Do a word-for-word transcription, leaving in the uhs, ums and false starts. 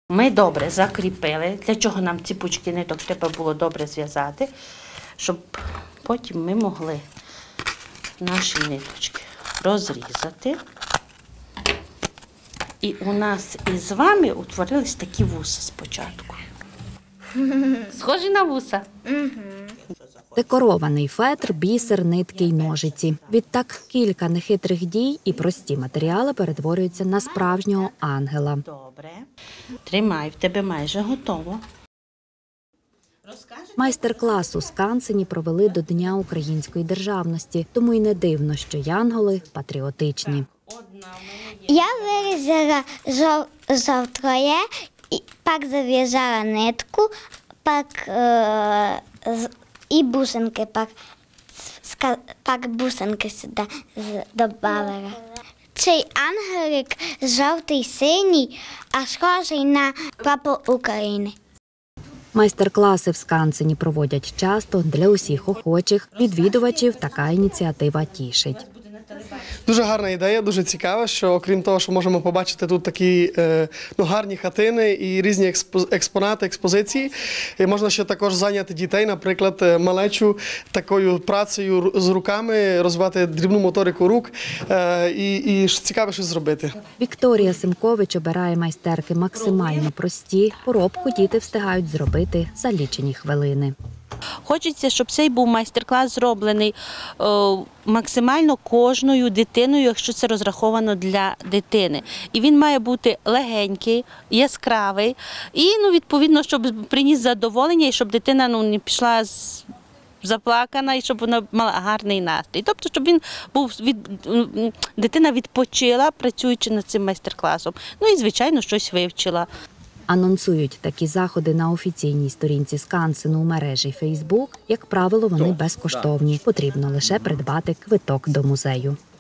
Ми добре закріпили, для чого нам ці пучки ниток треба було добре зв'язати, щоб потім ми могли наші ниточки розрізати. І у нас із вами утворились такі вуса спочатку. Схожі на вуса. Декорований фетр, бісер, нитки й ножиці. Відтак кілька нехитрих дій і прості матеріали перетворюються на справжнього ангела. Добре. Тримай, в тебе майже готово. Майстер-клас у Скансені провели до Дня української державності, тому й не дивно, що янголи патріотичні. Я вирізала жовтроє, і пак зав'язала нитку, пак е, і бусинки, пак, пак бусинки сюди додавала. Цей ангелик жовтий, синій, а схожий на прапор України. Майстер-класи в Скансені проводять часто, для усіх охочих. Відвідувачів така ініціатива тішить. Дуже гарна ідея, дуже цікава, що окрім того, що можемо побачити тут такі е, ну, гарні хатини і різні експонати, експозиції, і можна ще також зайняти дітей, наприклад, малечу такою працею з руками, розвивати дрібну моторику рук е, і, і цікаво щось зробити. Вікторія Симкович обирає майстерки максимально прості. Поробку діти встигають зробити за лічені хвилини. Хочеться, щоб цей був майстер-клас зроблений о, максимально кожною дитиною, якщо це розраховано для дитини. І він має бути легенький, яскравий і, ну, відповідно, щоб приніс задоволення і щоб дитина, ну, не пішла з... заплакана і щоб вона мала гарний настрій. Тобто, щоб він був від... дитина відпочила, працюючи над цим майстер-класом. Ну і, звичайно, щось вивчила. Анонсують такі заходи на офіційній сторінці Скансену у мережі Фейсбук. Як правило, вони безкоштовні. Потрібно лише придбати квиток до музею.